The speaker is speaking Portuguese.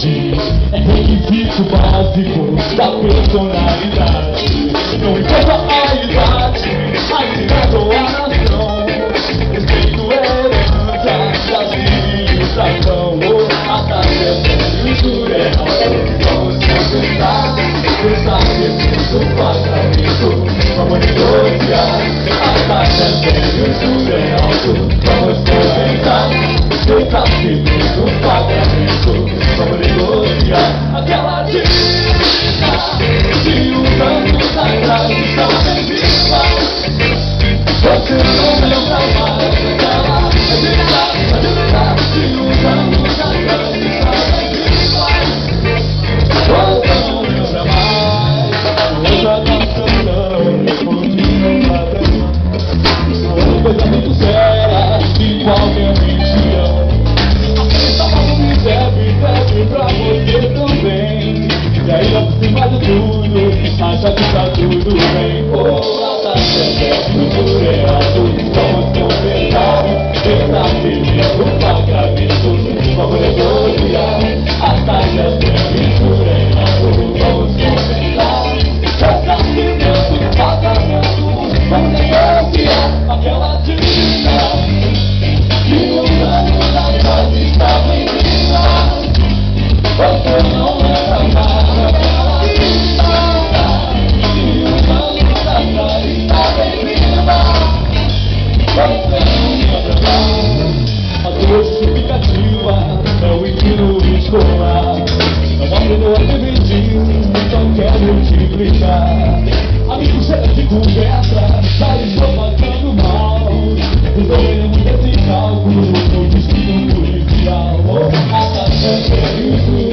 verdade é requisito básico da personalidade. Não importa a idade, a cidade ou a nação, respeito é herança da civilização. A tarefa é surreal, vamos conversar, pensar do pagamento, vamos negociar. A tarefa é surreal, vamos conversar, pensar do pagamento, vamos negociar. Aquela dívida de uns anos atrás está bem viva. Você não lembra mais daquela dívida de uns anos atrás está bem viva. Você não lembra mais. Outra canção, continua padrão. Uma coisa muito séria de qualquer religião. Serve pra você também. E ainda por cima de tudo, acha que tá tudo bem. Oh, tá sempre surreal. Vamos conversar, pensar feliz no pagamento, vamos negociar. A taxa é sempre surreal. Vamos conversar, pensar feliz no pagamento, vamos negociar. Aquela dívida que uns anos atrás estava em vida. Você não lembra mais daquela vida que uns anos atrás estava em vida. Você não lembra mais. A tua justificativa é o ensino escolar. Não aprendeu a dividir, então quer multiplicar. Amigo cheio de conversa, tá estou mal. Resolveremos esse cálculo no destino policial. A taxa é isso.